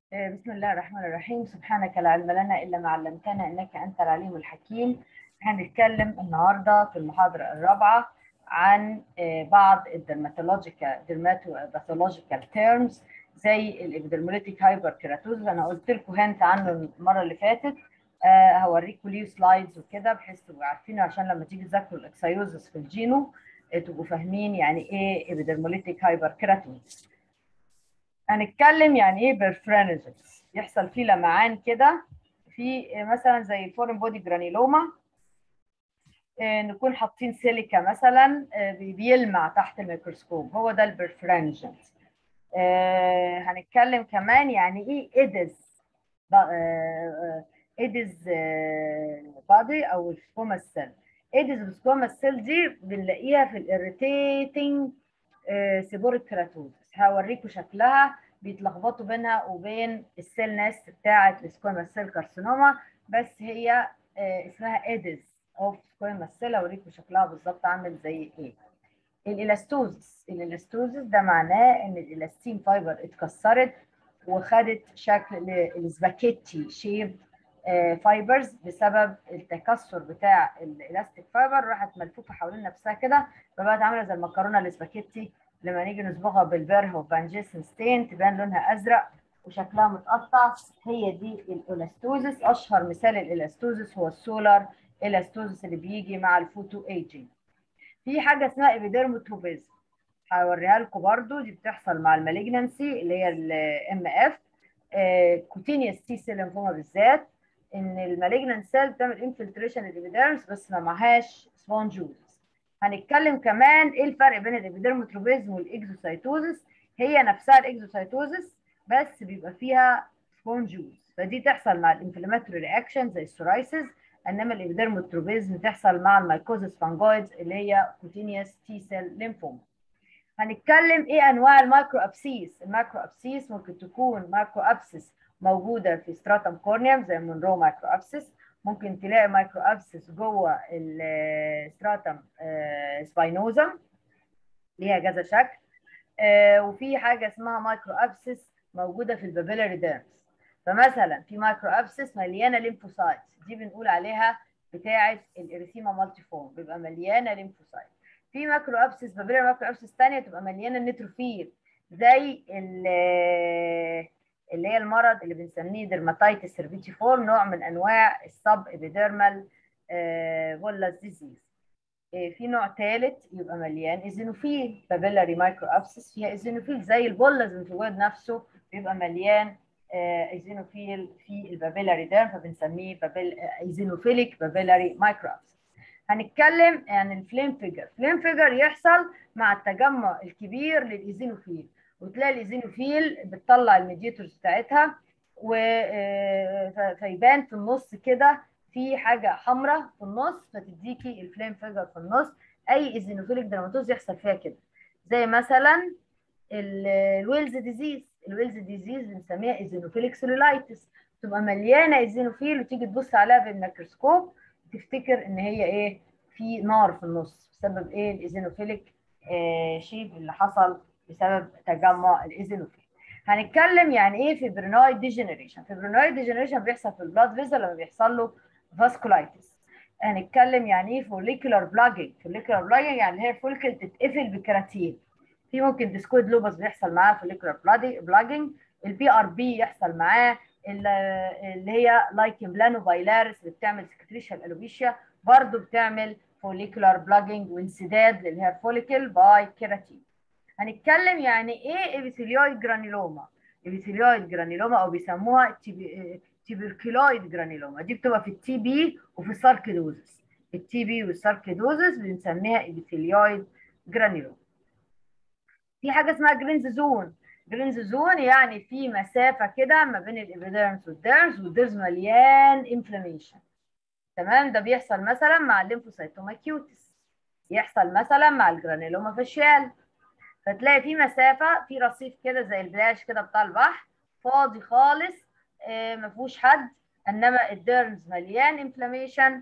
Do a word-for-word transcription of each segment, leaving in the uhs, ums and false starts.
آه، بسم الله الرحمن الرحيم. سبحانك لا علم لنا إلا ما علمتنا إنك أنت العليم الحكيم. هنتكلم النهاردة في المحاضرة الرابعة عن آه، بعض الدرماتولوجيكال درماتوباثولوجيكال تيرمز زي الابيدرموليتيك هايبر كيراتوز. أنا قلت لكم هنت عنه المرة اللي فاتت. آه، هوريكم ليه سلايدز وكده بحيث تبقوا عارفينه عشان لما تيجي تذاكروا الاكسيوزس في الجينو آه، تبقوا فاهمين يعني ايه ابيدرموليتيك هايبر كيراتوز. هنتكلم يعني ايه بيرفرينجز، يحصل فيه لمعان كده في مثلا زي الفورين بودي جرانيلوما. آه، نكون حاطين سيليكا مثلا، آه، بيلمع تحت الميكروسكوب، هو ده البيرفرينجز. آه، هنتكلم كمان يعني ايه ايدز، ايدز بادي او السكوما سيل. ايدز السكوما سيل دي بنلاقيها في الاريتيتنج سيبوريك كيراتوزس. هوريكم شكلها، بيتلخبطوا بينها وبين السيل ناست بتاعه السكوما سيل كارسينوما، بس هي آه، اسمها ايدز اوف سكوما سيل. هوريكم شكلها بالظبط عامل زي ايه. الالاستوزس، الالاستوزس ده معناه ان الالاستين فايبر اتكسرت وخدت شكل السباكيتي شيب فايبرز بسبب التكسر بتاع الالاستيك فايبر، راحت ملفوفه حوالين نفسها كده، فبقت عامله زي المكرونه السباكيتي. لما نيجي نصبغها بالبيرهو فانجيسن ستين تبان لونها ازرق وشكلها متقطع. هي دي الالاستوزس. اشهر مثال الالاستوزس هو السولار الاستوزس اللي بيجي مع الفوتو ايجينج. في حاجه اسمها ايبيديرموتروبيزم، هوريها لكم برضو، دي بتحصل مع المالجنسي اللي هي الام اف، كوتينيوس تي سيل لينفوما بالذات. ان المالجنان سيل بتعمل انفلتريشن الابيديرمس بس ما معهاش سبونجوزس. هنتكلم كمان ايه الفرق بين الابيديرموتروبيزم والاكزوسايتوزس. هي نفسها الاكزوسايتوزس بس بيبقى فيها سبونجوز، فدي تحصل مع الانفلاماتوري رياكشن زي السورايسيس، انما الابيديرموتروبيزم تحصل مع المايكوزس فانجويدز اللي هي كوتينيوس تي سيل لينفوما. هنتكلم ايه انواع المايكرو ابسيس. المايكرو ابسيس ممكن تكون مايكرو ابسيس موجوده في ستراتم كورنيوم زي مونرو مايكرو ابسيس، ممكن تلاقي مايكرو ابسيس جوه الستراتم سباينوزم ليها كذا شكل. آه، وفي حاجه اسمها مايكرو ابسيس موجوده في البابيلاري ديرمز. فمثلا في مايكرو ابسيس مليانه ليمفوسايت، دي بنقول عليها بتاعه الاريثيما مالتيفورم، بيبقى مليانه ليمفوسايت. في مايكرو ابسيس بابيلاري مايكرو ابسيس ثانيه تبقى مليانه نيتروفيل، زي اللي هي المرض اللي بنسميه ديرماتايتس سيرفيتيفورم، نوع من انواع السب ابيديرمال فولاس ديزيز. في نوع ثالث يبقى مليان ايزينوفيل، بابيلاري مايكرو ابسس فيها ايزينوفيل زي البولز الانفلويد نفسه بيبقى مليان ايزينوفيل في البابيلاري ديرم، فبنسميه بابيل ايزينوفيليك بابيلاري مايكرو ابسس. هنتكلم عن الفليم فيجر. فليم فيجر يحصل مع التجمع الكبير للايزينوفيل، وتلاقي الايزينوفيل بتطلع الميديتورز بتاعتها و فيبان في النص كده في حاجه حمراء في النص فتديكي الفليم فيجر في النص. اي ايزينوفيليك درماتوز يحصل فيها كده، زي مثلا الويلز ديزيز. الويلز ديزيز بنسميها ايزينوفيليك سيلولايتس، تبقى مليانه ايزينوفيل وتيجي تبص عليها بالميكروسكوب تفتكر ان هي ايه، في نار في النص بسبب ايه، الايزينوفيليك آه شيب اللي حصل بسبب تجمع الايزينوفيل. هنتكلم يعني ايه فيبرينويد ديجنريشن. فيبرينويد ديجنريشن بيحصل في البلاد فيزل لما بيحصل له فاسكولايتس. هنتكلم يعني ايه فوليكولار بلاجنج. فوليكولار بلاجنج يعني الهير فوليكل تتقفل بكراتين. في ممكن ديسكويد لوبس بيحصل معاه فوليكولار بلاجنج. البي ار بي يحصل معاه اللي هي لايكن بلانو بايلاريس اللي بتعمل سكريشن الالوبيشيا، برضه بتعمل فوليكولار بلاجنج وانسداد للهير فوليكل باي كيراتين. هنتكلم يعني ايه ابيثيليويد جرانيلوما. ابيثيليويد جرانيلوما او بيسموها تيبركيلويد جرانيلوما، دي بتبقى في التي بي وفي الساركيدوزس. التي بي والساركيدوزس بنسميها ابيثيليويد جرانيلوما. في حاجه اسمها جرينز زون. جرينز زون يعني في مسافه كده ما بين الابيديرمس والديرمس، والديرمس مليان انفلاميشن. تمام، ده بيحصل مثلا مع الليمفوسايتوما كيوتس، يحصل مثلا مع الجرانيلوما فاشيال. فتلاقي في مسافه في رصيف كده زي البلاش كده بتاع البحر، فاضي خالص، آه ما فيهوش حد، انما الديرمز مليان انفلاميشن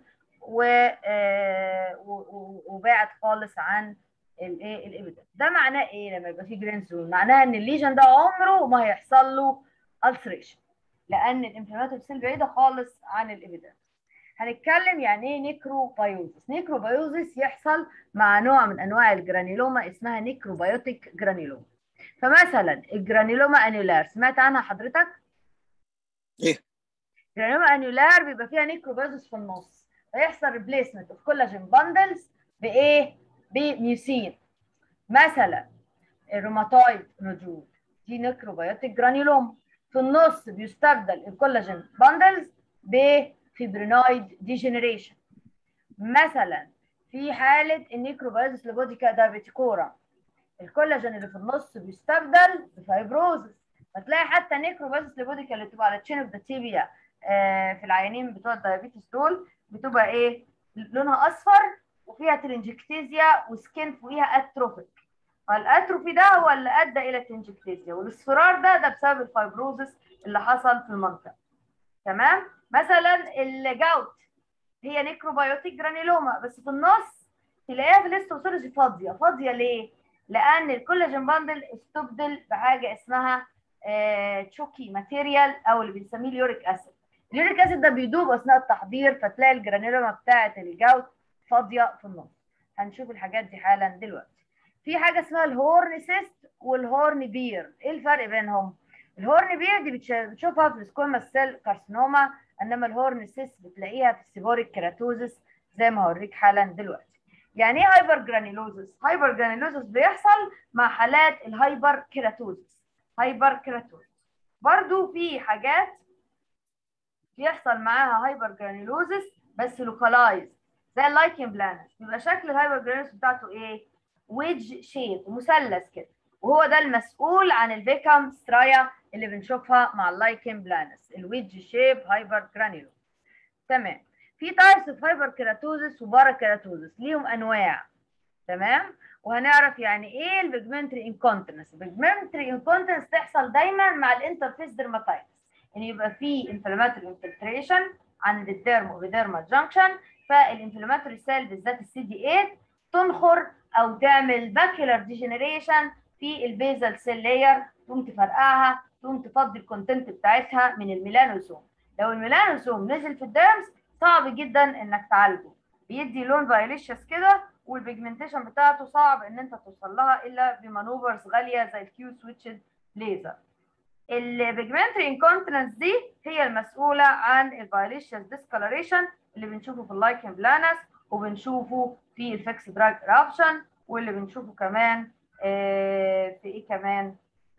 وبعد خالص عن الايه الابيدن. ده معناه ايه لما يبقى في جرين زون؟ معناها ان الليجن ده عمره ما هيحصل له ulceration، لان الانفلاماتوري سيل بعيده خالص عن الابيديرمس. هنتكلم يعني ايه نيكروبايوزس. نيكروبايوزس يحصل مع نوع من انواع الجرانيلوما اسمها نيكروبايوتيك جرانيلوما. فمثلا الجرانيلوما انيولار، سمعت عنها حضرتك؟ ايه. جرانيلوما انيولار بيبقى فيها نيكروبايوزس في النص، فيحصل ريبليسمنت اوف كولاجين باندلز بايه؟ بميوسين. مثلا الروماتويد نودول دي نيكروبايوتيك جرانيلوما، في النص بيستبدل الكولاجين باندلز بفيبرينويد ديجنريشن. مثلا في حاله النيكروبايوزس لوبوديكا دايابيتيكورا، الكولاجين اللي في النص بيستبدل بفايبروزس، فتلاقي حتى نيكروبايوزس لوبوديكا اللي بتبقى على تشين اوف ذا تيبيا في العيانين بتوع الدايابيتس دول بتبقى ايه؟ لونها اصفر وفيها ترنجكتيزيا وسكين فوقيها اتروفيك. الاتروفي ده هو اللي ادى الى التنجكتيزيا، والاصفرار ده ده بسبب الفايبروزس اللي حصل في المنطقه. تمام؟ مثلا الجاوت هي نيكروبايوتيك جرانيلوما، بس في النص تلاقيها في الهيستوسولوجي فاضيه. فاضيه ليه؟ لان الكولاجين باندل استبدل بحاجه اسمها آه تشوكي ماتيريال او اللي بنسميه اليوريك اسيد. اليوريك اسيد ده بيدوب اثناء التحضير، فتلاقي الجرانيلوما بتاعه الجاوت فاضيه في النص. هنشوف الحاجات دي حالا دلوقتي. في حاجه اسمها الهورن سيست والهورن بير، ايه الفرق بينهم؟ الهورن بير دي بتشوفها في السكوما سيل كارسينوما، انما الهورن سيست بتلاقيها في السيبوريك كيراتوزس زي ما هوريك حالا دلوقتي. يعني ايه هايبر جرانيلوزس؟ هايبر جرانيلوزس بيحصل مع حالات الهايبر كيراتوزس. هايبر كيراتوزس برضو في حاجات بيحصل معاها هايبر جرانيلوزس بس لوكالايز زي اللايكن بلانس، بيبقى شكل الهايبر جرانيلوزس بتاعته ايه؟ ويدج شيب، مثلث كده، وهو ده المسؤول عن البيكام سترايا اللي بنشوفها مع اللايكن بلانس، الويدج شيب هايبر جرانيلوزس. تمام. في تايبس اوف هايبر كيراتوزس وبارا كيراتوزس، ليهم انواع. تمام. وهنعرف يعني ايه البيجمنتري انكونتيننس. البيجمنتري انكونتيننس تحصل دايما مع الانترفيس ديرماتايتس، يعني يبقى في انفلاماتوري انفلتريشن عند الديرم وبيديرمال جانكشن، فالانفلاماتوري سيل بالذات السي دي ثمانية تنخر او تعمل باكيولار ديجنريشن في البيزل سيل لاير، تقوم تفرقعها، تقوم تفضي الكونتنت بتاعتها من الميلانوسوم. لو الميلانوسوم نزل في الديرمز صعب جدا انك تعالجه، بيدي لون فايليشيس كده، والبيجمنتيشن بتاعته صعب ان انت توصل لها الا بمانوفرز غاليه زي الكيو سويتشد ليزر. البيجمنتري انكونتيننس دي هي المسؤوله عن الفايليشيس ديسكولوريشن اللي بنشوفه في اللايكن بلانس، وبنشوفه في الفيكس دراج رابشن، واللي بنشوفه كمان آه في ايه كمان؟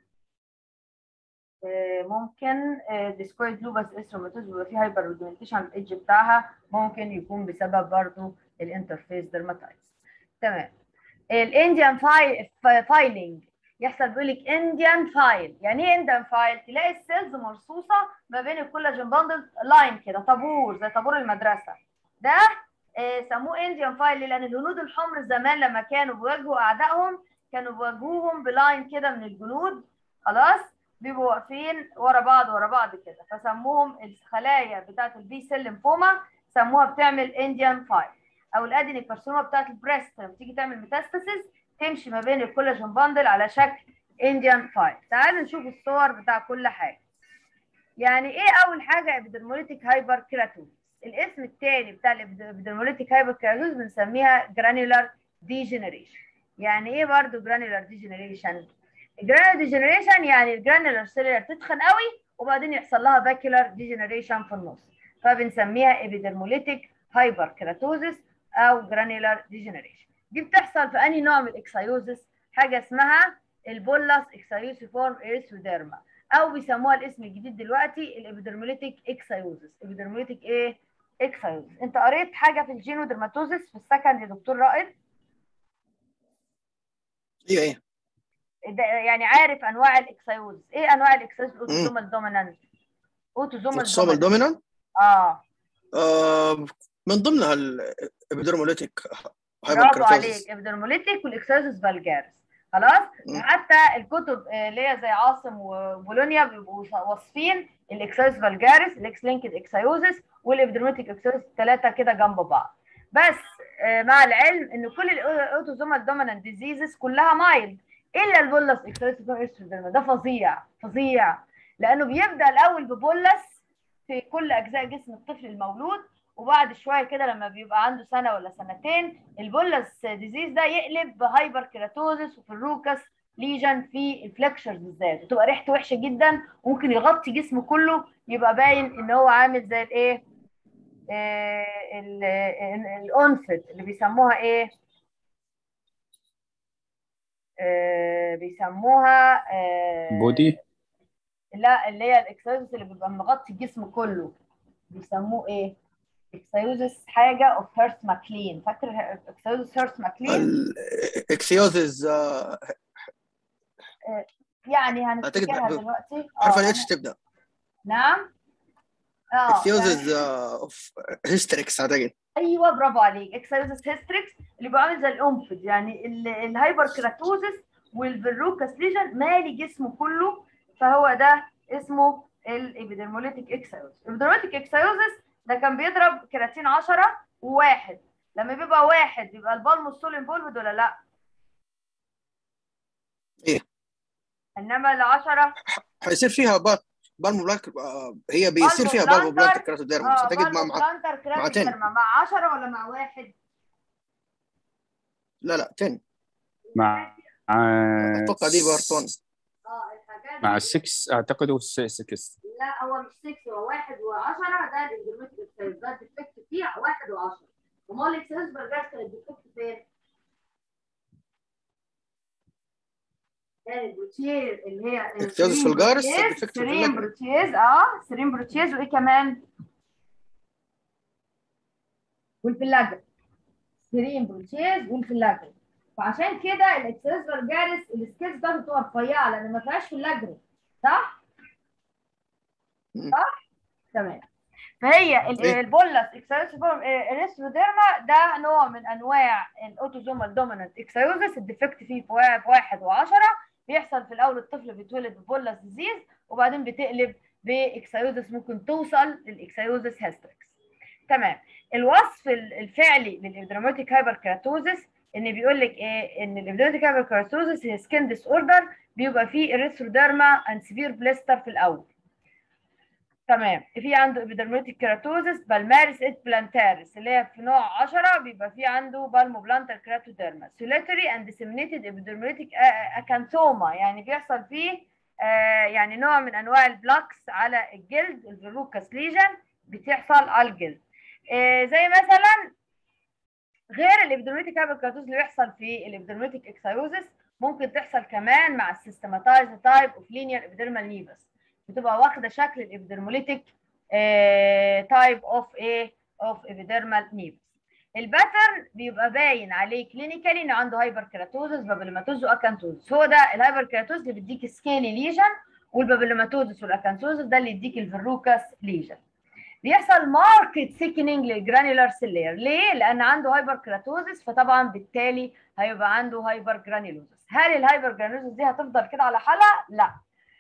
آه ممكن ديسكويد لوبس استروماتوز بيبقى فيه هايبر بيجمنتيشن الايدج بتاعها، ممكن يكون بسبب برضه الانترفيس ديرماتايتس. تمام. الانديان فاي... فايلنج يحصل، بيقول لك انديان فايل. يعني ايه انديان فايل؟ تلاقي السيلز مرصوصه ما بين الكولاجين باندل لاين كده، طابور زي طابور المدرسه ده. آه سموه انديان فايل لان الهنود الحمر زمان لما كانوا بيواجهوا اعدائهم كانوا بيواجهوهم بلاين كده من الجنود، خلاص، بيبقوا واقفين ورا بعض ورا بعض كده، فسموهم الخلايا بتاعت البي سيل ليمفوما سموها بتعمل انديان فايل. او الادينيك كارسينوما بتاعت البريست لما تيجي تعمل ميتاستاسيس تمشي ما بين الكولاجين باندل على شكل انديان فايل. تعالوا نشوف الصور بتاع كل حاجه. يعني ايه اول حاجه؟ ابيدرموليتيك هايبر كيراتوز. الاسم الثاني بتاع الابيدرموليتيك هايبر كيراتوز بنسميها جرانيولار ديجنريشن. يعني ايه برضو جرانيولار ديجنريشن؟ الجرانيولار ديجنريشن يعني الجرانيولار سيلولار تتخن قوي وبعدين يحصل لها باكيولار ديجنريشن في النص، فبنسميها ابيدرموليتيك هايبر كيراتوزس او جرانيولار ديجنريشن. دي بتحصل في انهي نوع من الاكسايوزس؟ حاجه اسمها البولاس اكسايوسيفورم اريثروديرما، او بيسموها الاسم الجديد دلوقتي الابيدرموليتيك اكسايوزس. ابيدرموليتيك ايه؟ اكسايوزس. انت قريت حاجه في الجينودرماتوزس في السكند يا دكتور رائد؟ ايه ايه. يعني عارف انواع الاكسايوزس؟ ايه انواع الاكسايوزس؟ اوتوزومال دومينانت. اوتوزومال اوتوسومال دومينانت. دومينانت. اه آه من ضمنها الابيدرموليتيك هايبر برافو كيراتوزس. عليك، ابيدرموليتيك والاكسايوزس فالجارس. خلاص. وحتى الكتب اللي هي زي عاصم وبولونيا بيبقوا واصفين الاكسايوزس فالجارس، الاكس لينكد اكسايوزس والابيدرموليتيك اكسايوزس الثلاثه كده جنب بعض. بس مع العلم ان كل الاوتوزومال دومينانت ديزيزز كلها مايلد الا البولس اكسايوزس، ده فظيع فظيع. لانه بيبدا الاول ببولس في كل اجزاء جسم الطفل المولود، وبعد شويه كده لما بيبقى عنده سنه ولا سنتين البولس ديزيز ده يقلب بهايبر كيراتوزس وفلروكس ليجن في الفلكشرز بالذات، وتبقى ريحته وحشه جدا وممكن يغطي جسمه كله، يبقى باين ان هو عامل زي الايه، آه الانفد اللي بيسموها ايه، آه بيسموها آه بودي. لا اللي هي الاكسيوزس اللي بيبقى مغطي الجسم كله، بيسموه ايه؟ اكسيوزس حاجه اوف هيرث ماكلين، فاكر اكسيوزس هيرث ماكلين؟ الاكسيوزز آه يعني اعتقد هنفتكرها ب- دلوقتي. حرف اه الاتش يعني تبدا. نعم. اه يعني اكسيوزز اوف هيستريكس اعتقد. ايوه برافو عليك، اكسيوزس هيستريكس اللي بيبقى عامل زي الانفد، يعني الهايبر كيراتوزس والفيروكاس ليجن مالي جسمه كله، فهو ده اسمه الابيدرموليتيك اكسيوزس. الابيدرموليتيك اكسيوزس ده كان بيضرب كيراتين عشرة وواحد، لما بيبقى واحد بيبقى البالموستول انفولفد ولا لا؟ ايه انما ال عشرة حيصير فيها بار بالمو بلانك، آه، هي بيصير بالمو فيها بالمو بلانك بلانتر. كراتوديرمال، بس اه اعتقد مع بالمو مع بلانتر مع عشرة. كراتوديرما مع عشرة ولا مع واحد؟ لا لا عشرة. مع اتوقع دي بارت واحد. اه الحاجات مع دي. ستة اعتقد، هو ستة. لا هو مش ستة، هو واحد و10، ده الانجلوميتريك اكسايز، ده الديفكت فيه واحد و10. امال الاكسايز برجر كان الديفكت فين؟ كان البروتيز اللي هي اكسيوزز سيرين فولجارس بروتيز، الديفكت في سيرين اللجنه. بروتيز اه سيرين بروتيز، وايه كمان؟ والفلاجر، سيرين بروتيز والفلاجر. فعشان كده الاكسايز برجرس السكيلز بتاعته بتبقى رفيعه لان ما فيهاش فلاجر، صح؟ صح؟ تمام. فهي ايه البولس اكسايوسيفورم اريثروديرما ده نوع من انواع الاوتوزومال دومينانت اكسايوزس، الديفكت فيه في واحد وعشرة، بيحصل في الاول الطفل بيتولد ببولس ديزيز وبعدين بتقلب باكسايوزس، ممكن توصل للاكسايوزس هيستريكس. تمام. الوصف الفعلي للابيدرماتيك هايبركيراتوزس ان بيقول لك ايه، ان الابيدرماتيك هايبركيراتوزس هي سكين ديس اوردر، بيبقى فيه اريثروديرما اند سيفير بليستر في الاول. تمام. في عنده ابيدرماتيك كيراتوزس بالمارس ات بلانتاريس اللي هي في نوع عشرة، بيبقى في عنده بالمو بلانتر كيراتوديرما سوليتري اند ديسيمينيتد ابيدرماتيك اكانثوما، يعني بيحصل فيه آه يعني نوع من انواع البلاكس على الجلد، الفيروكاس ليجن بتحصل على الجلد. آه زي مثلا غير الابيدرماتيك هايبركيراتوز اللي بيحصل في الابيدرماتيك اكسايوزس، ممكن تحصل كمان مع السيستماتايز تايب اوف لينير ابيدرمال نيفس، بتبقى واخده شكل الابيدرموليتيك تايب اوف ايه اوف ابيدرمال نيفس. الباترن بيبقى باين عليه كلينيكالي ان عنده هايبر كيراتوزس بابيلوماتوز واكانثوزس، هو ده الهايبر كيراتوز اللي بيديك سكيلي ليجن، والبابيلوماتوزس والاكانثوزس ده اللي يديك الفيروكاس ليجن. بيحصل ماركت سيكنينج للجرانيولار سيلير، ليه؟ لان عنده هايبر كيراتوزس، فطبعا بالتالي هيبقى عنده هايبر جرانيولوزس. هل الهايبر جرانيولوزس دي هتفضل كده على حالها؟ لا.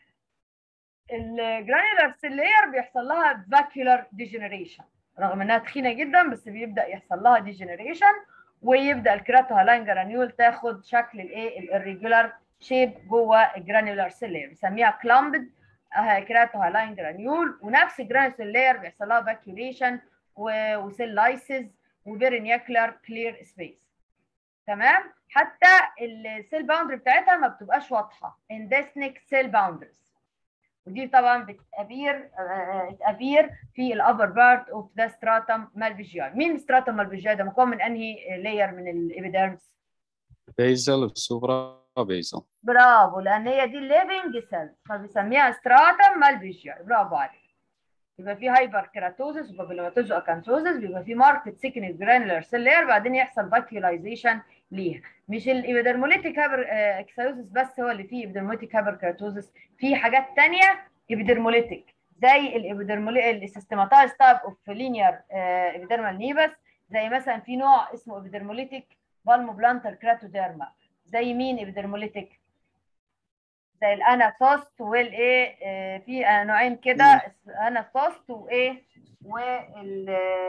الجرانيولار سيلير بيحصل لها فاكيولار ديجنريشن، رغم انها تخينه جدا بس بيبدا يحصل لها ديجنريشن، ويبدا الكراتو هالاين جرانيول تاخد شكل الايه الريجولار شيب جوه الجرانيولار سيلير، بنسميها كلامبد كراتو هالاين جرانيول. ونفس الجرانيولار سيلير بيحصل لها فاكيوليشن وسيل لايسز وبيرينياكولار كلير سبيس. تمام. حتى السيل باوندري بتاعتها ما بتبقاش واضحه، اندسنيك سيل باوندريز، ودي طبعا بتأبير تأبير في الابر بارت اوف ذا ستراتم مالفيجياي. مين ستراتم مالفيجياي ده مكون من انهي لاير من الابيديرمس؟ بيزل وسوبرا بيزل. برافو، لان هي دي الليفنج سيل فبيسميها ستراتم مالفيجياي، برافو عليك. يبقى في هايبر كيراتوزس وبابيلوماتوز واكانثوزس، بيبقى في ماركت سيكنج جرانولار سيل لاير، بعدين يحصل فاكيولايزيشن ليها. مش الابيدرموليتيك هايبر اكسايوزس بس هو اللي فيه ابيدرموليتيك هايبر كيراتوزس، في حاجات ثانيه ابيدرموليتيك زي الابيدرمولي السيستماتايز تايب اوف لينير ابيدرمال نيبس، زي مثلا في نوع اسمه ابيدرموليتيك بالمو بلانتر كراتوديرما. زي مين ابيدرموليتيك؟ زي الاناثوست والايه، آه في نوعين كده، اناثوست وايه وال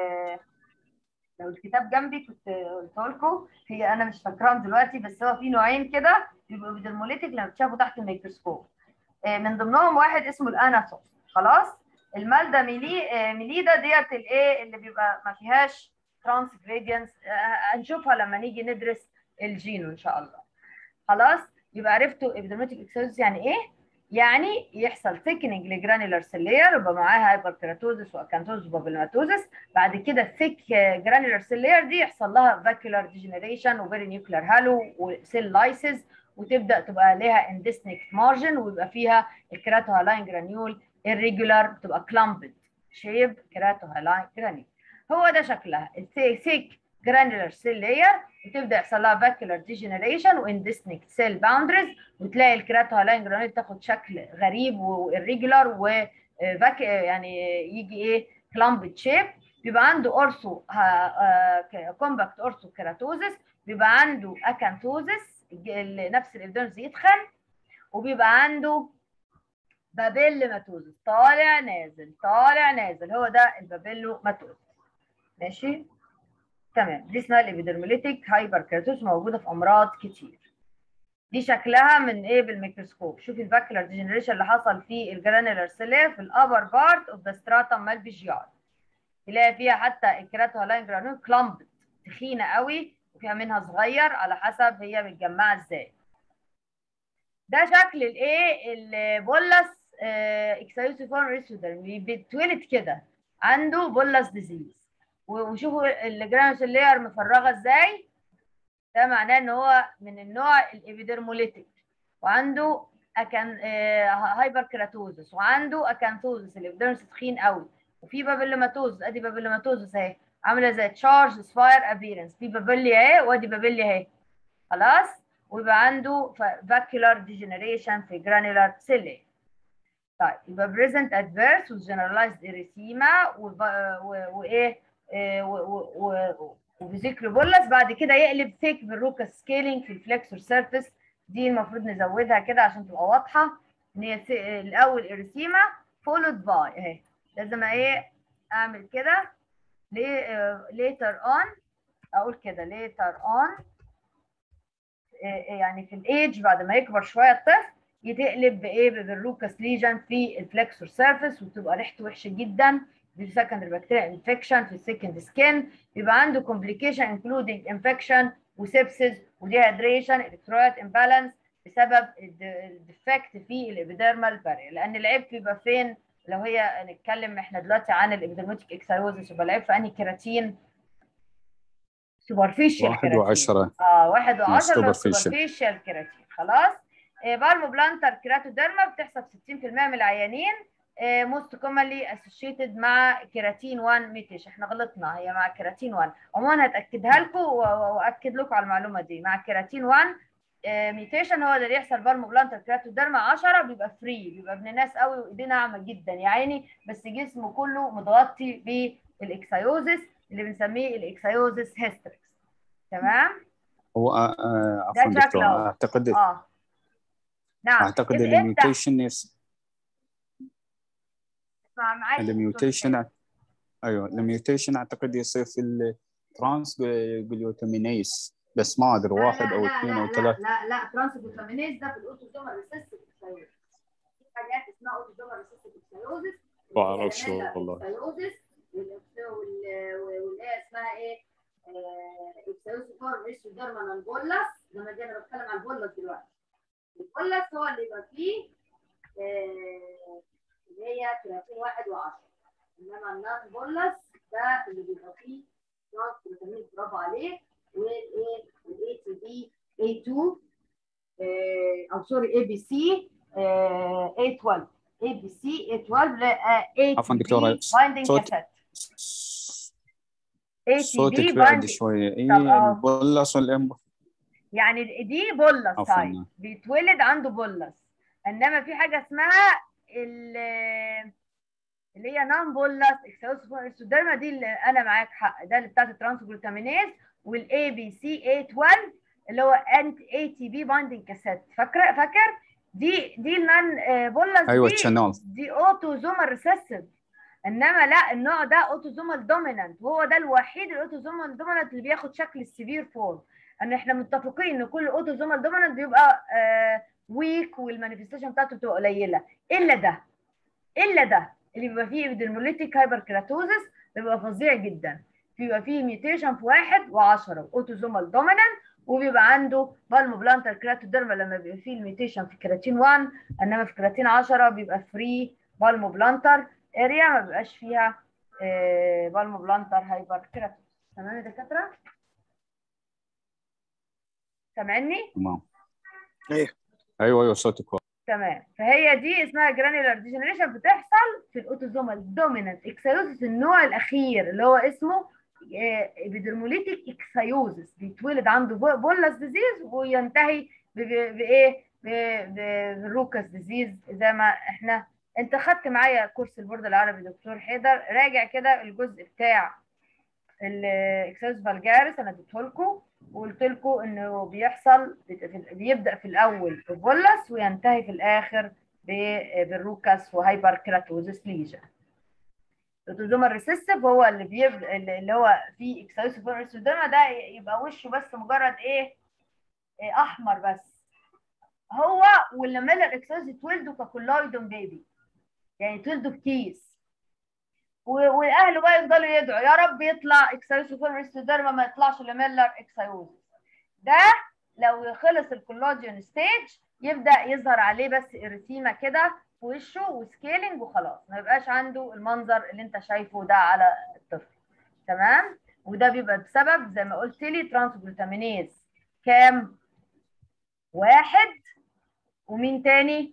لو الكتاب جنبي كنت قلت لكم، في انا مش فاكراهم دلوقتي، بس هو في نوعين كده بيبقوا ابيدرموليتيك لما بتشافوا تحت الميكروسكوب. من ضمنهم واحد اسمه الاناثوس. خلاص، المالدا ميلي ميليدا ديت الايه اللي بيبقى ما فيهاش ترانس جريدينتس، هنشوفها لما نيجي ندرس الجينو ان شاء الله. خلاص، يبقى عرفتوا ابيدرماتيك اكسودس يعني ايه؟ يعني يحصل ثيكننج لجرانيولار سيلير يبقى معاها هايبركيراتوزس واكانثوزس وبابيلوماتوزس. بعد كده الثيك جرانيولار سيلير دي يحصل لها فاكيولار ديجنريشن وبيري نيوكلير هالو وسيل لايسيس، وتبدا تبقى لها اندسنكت مارجن ويبقى فيها الكيراتو هالاين جرانيول irregular، بتبقى كلامبد شيب كيراتو هالاين جرانيول. هو ده شكلها الثيك جرانيولار سيل لاير، وتبدا يحصل لها فاكيولار ديجنريشن واندسنكت سيل باوندريز، وتلاقي الكيراتو هالاين جرانيول تاخد شكل غريب وإيريجولار وفاك يعني يجي ايه كلامبد شيب. بيبقى عنده اورثو كومباكت اورثو كيراتوزس، بيبقى عنده اكانثوزس نفس الابدونز يتخن، وبيبقى عنده بابيلوماتوزس طالع نازل طالع نازل، هو ده البابيلوماتوزس. ماشي تمام. دي اسمها الابيدرموليتيك هايبركيراتوزس، موجوده في امراض كتير. دي شكلها من ايه بالميكروسكوب. شوفي الفاكيولار ديجنريشن اللي حصل في الجرانيولار سيلير في الابر بارت اوف ذا ستراتم مالبيجيار، تلاقي فيها حتى الكيراتو هالاين جرانول كلامبد تخينه قوي، وفيها منها صغير على حسب هي متجمعه ازاي. ده شكل الايه البولس اكسايوسيفورم ريسودرم، بيتولد كده عنده بولس ديزيز. وشوفوا الجرانيولار مفرغه ازاي، ده معناه ان هو من النوع الابيدرموليتيك، وعنده أكان آه هايبر كيراتوزس، وعنده اكانثوزس الابيدرمس تخين قوي، وفي بابيلوماتوزس. ادي بابيلوماتوزس اهي عامله زي تشارج سفاير ابيرنس، في بابيلي اهي وادي بابيلي اهي. خلاص، ويبقى عنده فاكيولار ديجنريشن في جرانيولار سيلي. طيب يبقى بريزنت ادفيرس وجنرالايزد اريثيما وايه وفيزيكلو بولس. بعد كده يقلب ثيك بالروكاس سكيلينج في الفلكسور سيرفيس. دي المفروض نزودها كده عشان تبقى واضحه ان هي الاول اريثيما فولود باي اهي. لازم ايه اعمل كده ليتر اون، اقول كده ليتر اون يعني في الايدج بعد ما يكبر شويه الطفل يتقلب بايه بالروكاس ليجن في الفلكسور سيرفيس، وتبقى ريحته وحشه جدا. دي سكندري بكتيريا انفكشن في السكند سكين، بيبقى عنده كومبليكيشن انكلودنج انفكشن وسيبسيس وديهيدريشن الكترولايت امبالانس بسبب الديفكت في الابيديرمال بارير. لان العيب بيبقى فين؟ لو هي نتكلم احنا دلوقتي عن الابيدرماتيك اكسايوزس، يبقى العيب في انهي كيراتين؟ سوبرفيشال واحد كيراتين. وعشرة اه واحد وعشرة superficial. سوبرفيشال كيراتين. خلاص. آه بالمو بلانتر كيراتوديرما بتحصل في ستين بالمية من العيانين، موست كومنلي اسوشيتد مع كيراتين واحد ميوتيشن. احنا غلطنا، هي مع كيراتين واحد. عموما هتاكدها لكم واكد لكم على المعلومه دي. مع كيراتين واحد ميوتيشن هو اللي يحصل بالمو بلانتر كيراتوديرما عشرة، بيبقى فري، بيبقى ابن ناس قوي وايديه ناعمه جدا يا عيني، بس جسمه كله متغطي بالاكسايوزس اللي بنسميه الاكسايوزس هيستريكس. تمام. هو آه ده عفوا شكله دكتور، اهو. اعتقد اه نعم. اعتقد افتح الميوتيشن يس اسمع معاك الميوتيشن ايوه الميوتيشن اعتقد يصير في الترانس جلوتامينيز، بس ما ادري واحد لا او لا اثنين لا او لا ثلاث. لا لا ترانس جلوتامينيز ده في الاوتوزومال ريسيسيف اكسايوزس. في حاجات اسمها اوتوزومال ريسيسيف اكسايوزس، ما اعرفش والله. اكسايوزس والايه اسمها ايه اكسايوزس فورم ريسوديرما نانبولاس. لما جينا انا بتكلم عن البولس دلوقتي، البولس هو اللي يبقى فيه اللي هي ثلاثين واحد وعشرة، انما النان بولس ده اللي بيبقى فيه ترانس جلوتامين. برافو عليك. والايه الاي تي بي اي اتنين او سوري اي بي سي اي اتناشر اي بي سي اي اتناشر اي عفوا تي دكتورة، بي بايندينج صوت كاسيت. اي تي صوتك بي بعد بايندينج. شويه. طب ايه اهو البولس والام؟ يعني دي بولس عفوا. طيب بيتولد عنده بولس، انما في حاجه اسمها ال- اللي هي نان بولس اكسايوسيديرما، دي اللي انا معاك حق، ده اللي بتاعت الترانس جلوتامينيز. والاي بي سي اي اتناشر اللي هو انت اي تي بي بايندينج كاسيت. فاكره فاكر دي دي النان بولس ايوه دي تشانل. دي اوتوزومال ريسيسيف، انما لا النوع ده اوتوزومال دومينانت، وهو ده الوحيد الاوتوزومال دومينانت اللي بياخد شكل السيفير فورم. ان احنا متفقين ان كل اوتوزومال دومينانت بيبقى ويك والمانيفستيشن بتاعته بتبقى قليله، الا ده الا ده اللي بيبقى فيه ابيدرموليتيك هايبركيراتوزس بيبقى فظيع جدا، بيبقى فيه ميوتيشن في واحد وعشرة اوتوزومال دومينانت، وبيبقى عنده بالمو بلانتر كراتوديرما لما بيبقى فيه الميوتيشن في كراتين واحد، انما في كراتين عشرة بيبقى فري بالمو بلانتر اريا ما بيبقاش فيها بالمو بلانتر هايبركيراتوزس. تمام يا دكاتره؟ سامعني؟ تمام. ايوه ايوه ايوه صوتك واضح. تمام. فهي دي اسمها جرانيولار ديجنريشن، بتحصل في الاوتوزومال دومينانت اكسيوزس النوع الاخير اللي هو اسمه ابيدرموليتيك اكسيوزس، بيتولد عنده بولس ديزيز وينتهي بايه؟ بالروكاس ديزيز. زي ما احنا انت خدت معايا كورس البورد العربي دكتور حيدر، راجع كده الجزء بتاع الاكسيوز فالجاريس انا اديته لكم وقلت لكم انه بيحصل بيبدا في الاول ببولس وينتهي في الاخر بالروكاس وهايبر كيراتوزس ليجن. الاوتوزومال ريسيسيف هو اللي بيبدا اللي هو فيه اكسيوز فالجاريس ده يبقى وشه بس مجرد ايه, إيه احمر بس هو، ولما الاكسيوز يتولدوا ككولويدون بيبي يعني يتولدوا بكيس، واهله بقى يفضلوا يدعوا يا رب يطلع اكسيوسوفيرم ريستوديرما ما يطلعش لاميلر اكسيوز. ده لو خلص الكولاجين ستيج يبدا يظهر عليه بس اريثيما كده في وشه وسكيلنج وخلاص، ما يبقاش عنده المنظر اللي انت شايفه ده على الطفل. تمام؟ وده بيبقى بسبب زي ما قلت لي ترانسجلوتامينيز كام؟ واحد، ومين تاني؟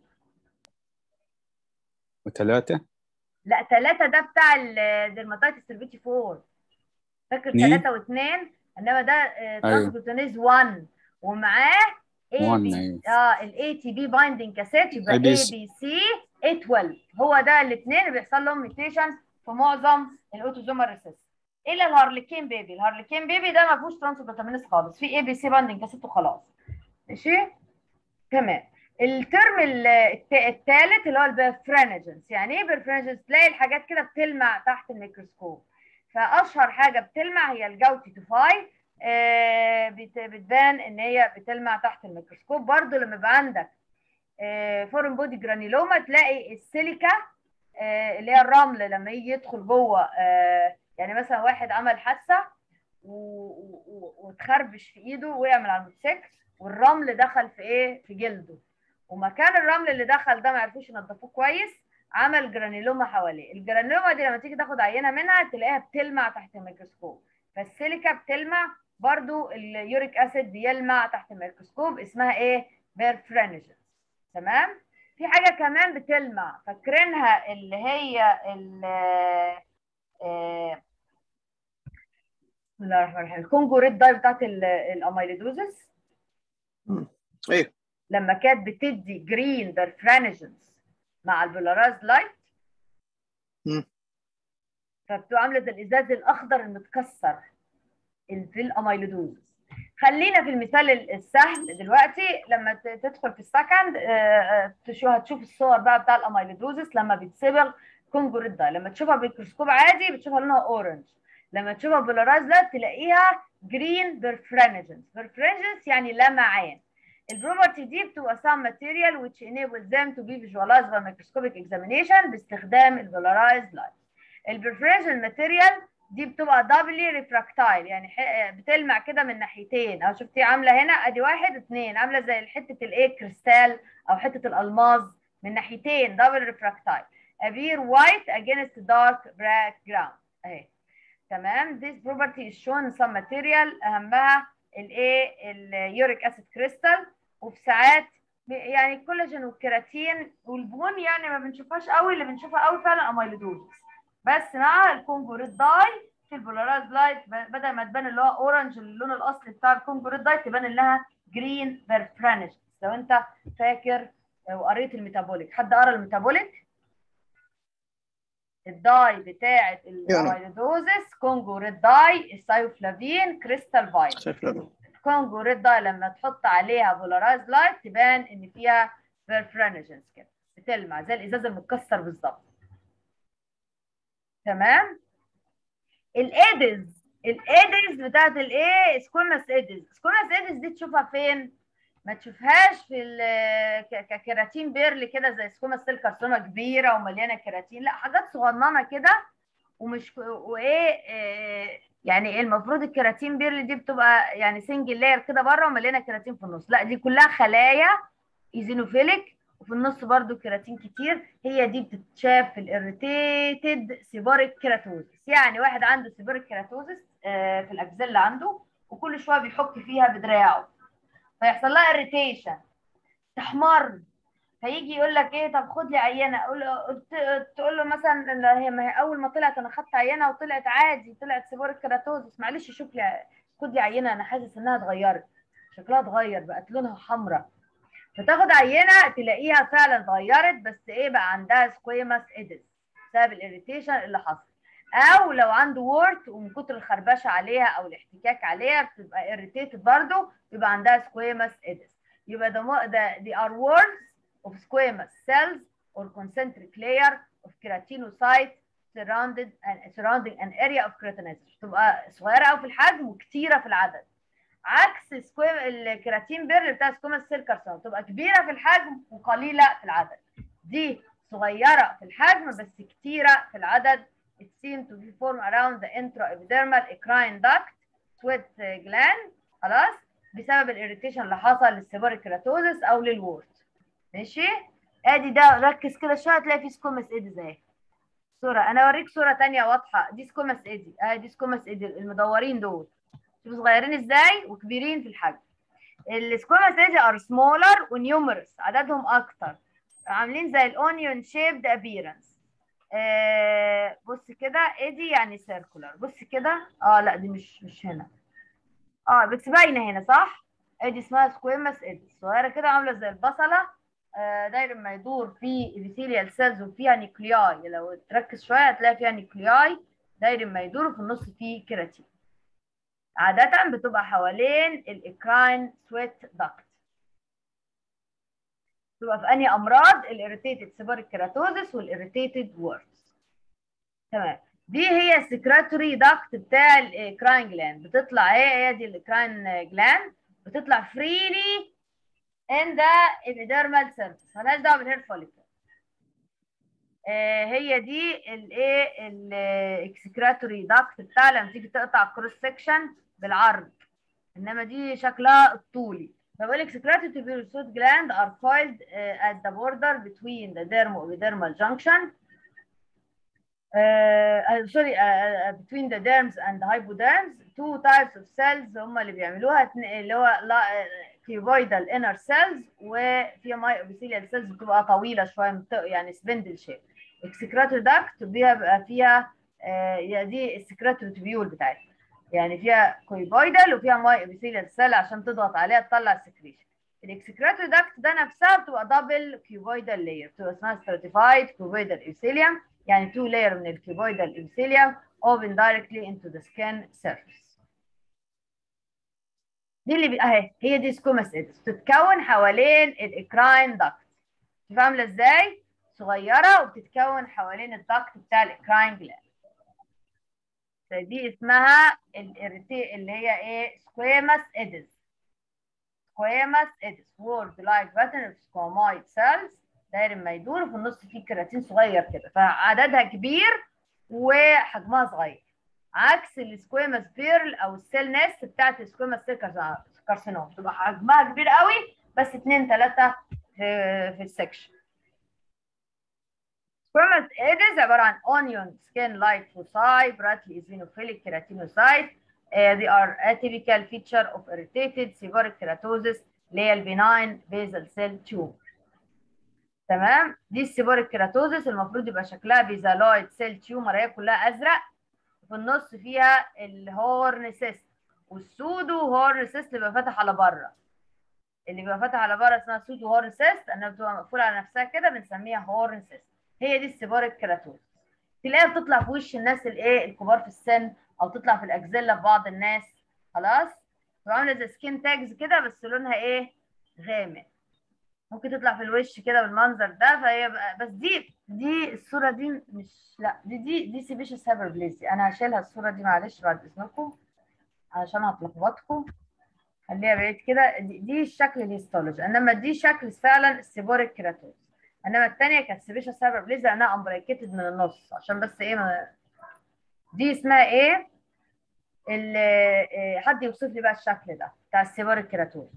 وثلاثة؟ لا ثلاثة ده بتاع الدرماتايتس سيرفيتي فور، فاكر ثلاثة واثنين، انما ده ترانسجلوتامينيز واحد ومعاه اي بي اه الاي تي بي بايندنج كاسيت يبقى اي بي سي اي اتناشر، هو ده الاثنين اللي بيحصل لهم ميوتيشن في معظم الاوتوزومال ريسيس الا الهارليكين بيبي. الهارليكين بيبي ده ما فيهوش ترانسجلوتامينيز خالص، في اي بي سي بايندنج كاسيت وخلاص. ماشي تمام. الترم الثالث اللي هو البرفرينجنس. يعني ايه برفرينجنس؟ تلاقي الحاجات كده بتلمع تحت الميكروسكوب، فاشهر حاجه بتلمع هي الجوتي توفاي، آه بتبان ان هي بتلمع تحت الميكروسكوب. برضو لما يبقى عندك آه فورن بودي جرانيلوما تلاقي السيليكا آه اللي هي الرمل لما يجي يدخل جوه، آه يعني مثلا واحد عمل حادثه وتخربش في ايده وقع من على الموتوسيكل والرمل دخل في ايه؟ في جلده، ومكان الرمل اللي دخل ده ما عرفوش ينضفوه كويس، عمل جرانيلوما حواليه. الجرانيلوما دي لما تيجي تاخد عينه منها تلاقيها بتلمع تحت الميكروسكوب، فالسيليكا بتلمع، برضو اليوريك اسيد بيلمع تحت الميكروسكوب، اسمها ايه؟ بيرفرينجنس. تمام؟ في حاجه كمان بتلمع فاكرينها اللي هي ال بسم الله الرحمن الرحيم الكونجو ريد داي بتاعت الاميليدوزس. ايوه لما كانت بتدي جرين برفرينجنس مع البولارايز لايت فبتبقى عامله زي الازاز الاخضر المتكسر في الاميلودوز. خلينا في المثال السهل دلوقتي، لما تدخل في السكند هتشوف الصور بقى بتاع الاميلودوزس لما بيتصبغ كونجو ريد داي. لما تشوفها بالميكروسكوب عادي بتشوفها لونها اورنج، لما تشوفها بولارايز لايت تلاقيها جرين برفرينجنس. برفرينجنس يعني لمعان. البروبرتي دي بتبقى some material which enables them to be visualized by microscopic examination باستخدام البولارايز لايت. البرفرينجن ماتيريال دي بتبقى دبلي ريفراكتايل، يعني بتلمع كده من ناحيتين، او شفتي عامله هنا ادي واحد اثنين عامله زي حته الايه كريستال او حته الالماظ من ناحيتين دبل ريفراكتايل. appear white against dark background اهي. تمام. this property is shown in some material اهمها الايه اليوريك اسيد كريستال، وفي ساعات يعني الكولاجين والكيراتين والبون يعني ما بنشوفهاش قوي، اللي بنشوفها قوي فعلا اميلودوزس. بس مع الكونجو ريد داي في البولارايز لايت بدل ما تبان اللي هو اورنج اللون الاصلي بتاع الكونجو ريد داي تبان انها جرين برفرينجنس. لو انت فاكر وقريت الميتابوليك، حد قرا الميتابوليك؟ الداي بتاعه الاميلودوزس كونجو ريد داي السايوفلافين كريستال فايل. كونجو ريد داي لما تحط عليها بولارايز لايت تبان ان فيها برفرينجنس كده بتلمع زي الازاز المتكسر بالظبط. تمام. الايدز، الايدز بتاعت الايه سكوماس ايدز. سكوماس ايدز دي تشوفها فين؟ ما تشوفهاش في ككيراتين بيرل كده زي سكوما سيل كارسوما كبيره ومليانه كيراتين، لا حاجات صغننه كده ومش وايه إيه يعني المفروض الكيراتين بيرل دي بتبقى يعني سنجل لاير كده بره ومليانه كيراتين في النص، لا دي كلها خلايا ايزينوفيليك وفي النص برضو كيراتين كتير. هي دي بتتشاف في الاريتيتد سيباريك كيراتوزس، يعني واحد عنده سيباريك كيراتوزس آه في الاجزاء اللي عنده وكل شويه بيحك فيها بدراعه فيحصل لها اريتيشن تحمر، فيجي يقول لك ايه طب خد لي عينه، اقول له تقول له مثلا هي ما هي اول ما طلعت انا خدت عينه وطلعت عادي طلعت سيباريك كيراتوزس، معلش شوف لي خد لي عينه انا حاسس انها اتغيرت شكلها اتغير بقت لونها حمراء، فتاخد عينه تلاقيها فعلا اتغيرت بس ايه بقى عندها سكويماس ايدز بسبب الاريتيشن اللي حصل، او لو عنده وورت ومن كتر الخربشه عليها او الاحتكاك عليها بتبقى اريتيتد برضه يبقى عندها سكويماس ايدز. يبقى ده ده they are words of squamous cells or concentric layer of keratinocyte surrounded and surrounding an area of keratinization، تبقى صغيره قوي في الحجم وكتيره في العدد، عكس سكويم الكيراتين بيرل بتاع سكوما سيل كارسوما تبقى كبيره في الحجم وقليله في العدد، دي صغيره في الحجم بس كتيره في العدد. it seems to be formed around the intraepidermal eccrine duct sweat gland خلاص بسبب الاريتيشن اللي حصل للسيباريك كيراتوزس او للوورت. ماشي ادي ده ركز كده شويه هتلاقي في سكوماس ايدز اهي صوره، انا اوريك صوره ثانيه واضحه، دي سكوماس ايدز اهي دي سكوماس ايدز المدورين دول شوفوا صغيرين ازاي وكبيرين في الحجم. السكوماس ايدز ار سمولر ونيومرس عددهم اكتر عاملين زي الاونيون شيبد ابيرنس. آه بص كده ايدي يعني سيركولار بص كده اه لا دي مش مش هنا اه بس باينه هنا صح، ادي اسمها سكويماس ايدز صغيره كده عامله زي البصله آه داير ما يدور في ابيثيليال سيلز وفيها نيوكلياي، لو تركز شويه هتلاقي فيها نيوكلياي داير ما يدور وفي النص فيه كيراتين، عادة بتبقى حوالين الاكراين سويت داكت. تبقى في انهي امراض؟ الاريتيتد سيباريك كيراتوزس والاريتيتد وورتس. تمام دي هي السكراتوري داكت بتاع الاكراين جلاند، بتطلع ايه هي دي الاكراين جلاند بتطلع فريلي ان ذا ابيديرمال سيرفيس مالهاش دعوه بالهير فوليكل. آه هي دي الايه الاكسكراتوري داكت بتاع لما تيجي تقطع كروس سكشن بالعرض، انما دي شكلها الطولي. فبقول لك secretory tuberous gland are coiled uh, at the border between the dermo-epidermal junction uh, sorry uh, between the derms and the hypoderms. Two types of cells هم اللي بيعملوها اللي هو cuboidal inner cells وفيها myoepithelial cells بتبقى طويله شويه يعني سبندل شيب. السكراتوري داكت بيبقى فيها uh, دي السكراتوري تبيول بتاعتها يعني فيها كويبويدال وفيها ماي ابيثيليال سيل عشان تضغط عليها تطلع السكريشن. الاكسكراتوري داكت ده نفسها بتبقى دبل كيوبويدال لاير بتبقى اسمها ستراتيفايد كيوبويدال ابيثيليوم يعني تو لاير من الكيوبويدال ابيثيليوم open directly into the skin surface. دي اللي بي... اهي هي دي سكوماس ايدز بتتكون حوالين الاكراين داكت، شوف عامله ازاي صغيره وبتتكون حوالين الداكت بتاع الاكراين جلاند. دي اسمها الاريتي اللي هي ايه سكويماس ايدز. سكويماس ايدز وورد لايك باترن اوف سكومايد سيلز داير ما يدور وفي النص فيه كيراتين صغير كده فعددها كبير وحجمها صغير، عكس السكويماس بيرل او السيل نست بتاعت السكويماس سيل كارسينوم بتبقى حجمها كبير قوي بس اتنين تلاته في, في السكشن. Squamous areas عبارة عن onion skin-like foci, brightly eosinophilic keratinocyte. Uh, they are atypical feature of irritated seborrheic keratosis اللي هي البناين basal cell tumor. تمام؟ دي السيبوريك كيراتوزس المفروض يبقى شكلها بيزالويد سيل تيومر هي كلها ازرق وفي النص فيها الهورن سيست والسودو هورن سيست اللي بيبقى فاتح على بره. اللي بيبقى فاتح على بره اسمها سودو هورن سيست، انها بتبقى مقفوله على نفسها كده بنسميها هورن سيست. هي دي السيبوريك كيراتوزس. تلاقيها بتطلع في وش الناس الايه الكبار في السن او تطلع في الاكزيلا في بعض الناس خلاص، بتبقى عامله زي سكين تاجز كده بس لونها ايه غامق، ممكن تطلع في الوش كده بالمنظر ده. فهي بس دي دي الصوره دي مش لا دي دي دي سيبيشس هايبربليزيا، انا هشيلها الصوره دي معلش بعد اذنكم علشان هتلخبطكم. خليها بعيد كده. دي, دي الشكل الهيستولوجي، انما دي شكل فعلا السيبوريك كيراتوز. انما الثانيه كانت سيبيشال سيرفر بليز لانها امبريكيتد من النص، عشان بس ايه ما... دي اسمها ايه؟ اللي حد يوصف لي بقى الشكل ده بتاع السيبوريك كيراتوز.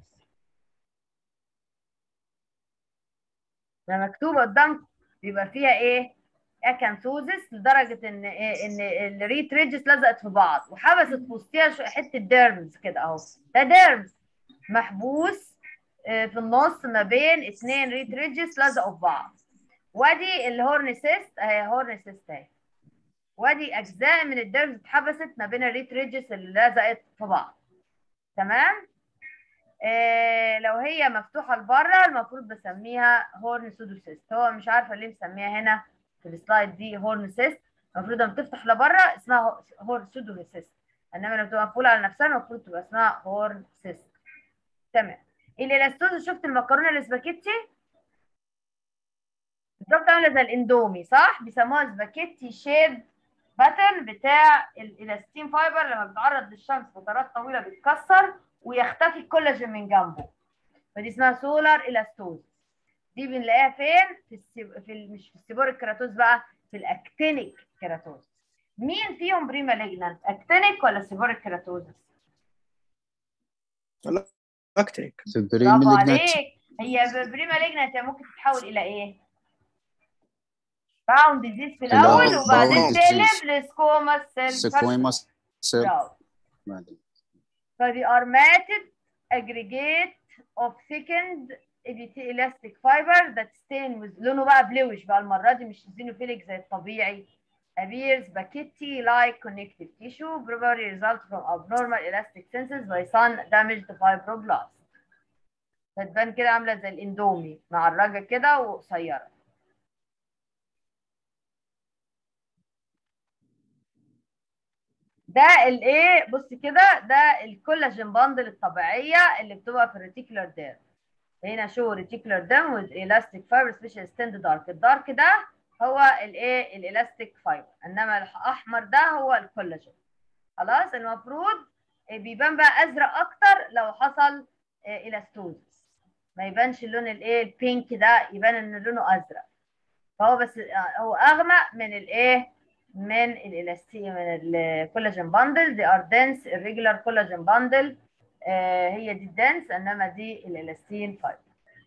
لما مكتوبه قدامك بيبقى فيها ايه؟ اكانثوزس، لدرجه ان ايه؟ ان الريت ريدجز لزقت في بعض وحبست في وسطها حته ديرمز كده اهو. ده ديرمز محبوس في النص ما بين اثنين ريت ريدجز لزقوا في بعض. وادي الهورن سيست اهي، هورن سيست اهي. وادي اجزاء من الديرمز اتحبست ما بين الريت ريدجز اللي لزقت في بعض. تمام؟ إيه لو هي مفتوحه لبره المفروض بسميها هورن سودوسيست. هو مش عارفه ليه مسميها هنا في السلايد دي هورن سيست. المفروض لما تفتح لبره اسمها هورن سودوسيست، انما لما تبقى مقفوله على نفسها المفروض تبقى اسمها هورن سيست. تمام. الالاستوز، شفت المكرونه الاسباجيتي بالظبط عامله زي الاندومي صح؟ بيسموها سباجيتي شيب باترن بتاع الالاستين فايبر. لما بيتعرض للشمس فترات طويله بيتكسر ويختفي الكولاجين من جنبه، فدي اسمها سولار الاستوز. دي بنلاقيها فين؟ في السيب... في ال... مش في السيبوريك كيراتوز بقى، في الاكتينيك كيراتوز. مين فيهم بري مالجنانت، اكتينيك ولا سيبوريك كيراتوز؟ لا اكتريك. برافو عليك. هي بري مالجنانت ممكن تتحول الى ايه؟ باوند ديزيز في الاول وبعدين تقلب لسكوما سيل. سكويما سيل. فدي are matted aggregate of thickened elastic fiber that stain with لونه بقى بلوش بقى المره دي، مش زينوفيليك زي الطبيعي. appears Burkitt like connective tissue probably result from abnormal elastic senses by sun damaged fibroblast. فتبان كده عامله زي الاندومي معرجه كده وقصيره. ده الايه؟ بص كده، ده الكولاجين باندل الطبيعيه اللي بتبقى في الريتيكولار ديرم. هنا شو ريتيكولار ديرم with elastic fiber special stand dark. الدارك ده هو الايه؟ الالاستيك فايبر، انما الاحمر ده هو الكولاجين. خلاص. المفروض بيبان بقى ازرق اكتر لو حصل الاستوزس، ما يبانش اللون الايه البينك ده، يبان ان لونه ازرق. فهو بس هو اغمق من الايه؟ من الالاستي من الكولاجين باندل. دي ار دنس irregular كولاجين باندل. آه هي دي الدنس، انما دي الالاستين فايبر.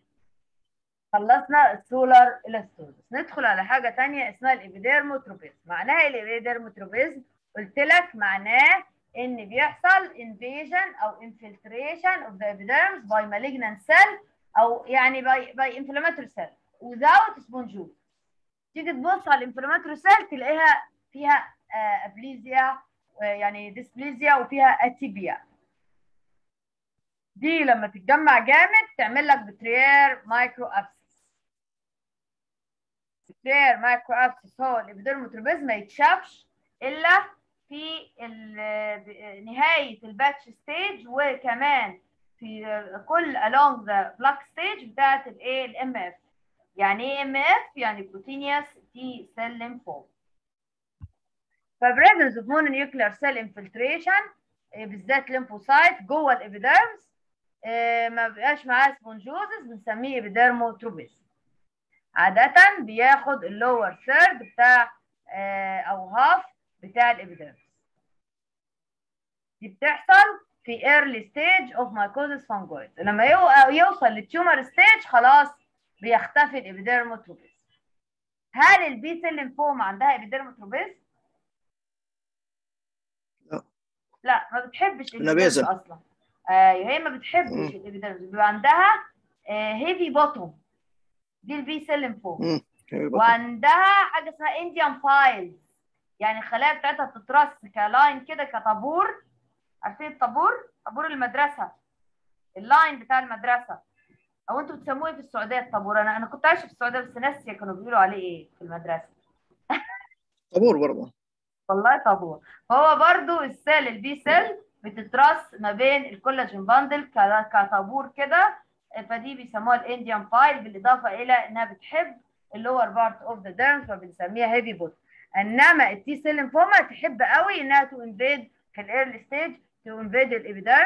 خلصنا السولار الاستوزس. ندخل على حاجه ثانيه اسمها الابيديرموتروبيزم. معناها ايه الابيديرموتروبيزم؟ قلت لك معناه ان بيحصل انفيجن او انفلتريشن اوف ذا ابيديرمز باي مالجنانت سيل، او يعني باي باي انفلاماتوري سيل without سبونجوز. تيجي تبص على الانفلاماتوري سيل تلاقيها فيها ابليزيا يعني ديسبليزيا وفيها اتيبيا. دي لما تتجمع جامد تعمل لك بتريير مايكرو ابسس. بتريير مايكرو ابسس هو الابيديرموتروبيزم ما يتشافش الا في نهايه الباتش ستيج، وكمان في كل along the block stage بتاعت الايه الام اف. يعني ايه ام اف؟ يعني بروتينيوس تي سيل ليمفوما. فبريزنس اوف مونونيوكلير سيل انفلتريشن بالذات ليمفوسايت جوه الابيديرمز ما بيبقاش معاه سبونجوزس، بنسميه ابيديرموتروبيزم. عاده بياخد اللور ثيرد بتاع او هاف بتاع الابيديرمز. دي بتحصل في early stage of mycosis fungoides. لما يوصل للتيومر ستيج خلاص بيختفي الابيديرموتروبيزم. هل البي سيل ليمفوما عندها ابيديرموتروبيزم؟ لا لا، ما بتحبش الابيديرمز اصلا. ايوه هي ما بتحبش الابيديرمز، بيبقى عندها هيفي بوتوم. دي البي سيل ليمفوما. وعندها حاجه اسمها انديان فايلز، يعني الخلايا بتاعتها بتترص كلاين كده كطابور. عارفين الطابور؟ طابور المدرسه، اللاين بتاع المدرسه، او انتوا بتسموه ايه في السعوديه الطابور؟ انا انا كنت عايشه في السعوديه بس ناسيه كانوا بيقولوا عليه ايه في المدرسه. طابور برضه. والله طابور. هو برضو السيل البي سيل بتترص ما بين الكولاجين باندل كطابور كده، فدي بيسموها الانديان فايل، بالاضافه الى انها بتحب اللور بارت اوف ذا ديرم فبنسميها هيفي بوت. انما التي سيل ليمفوما تحب قوي انها تو انفيد في الايرلي ستيج، تو انفيد الابيديرمز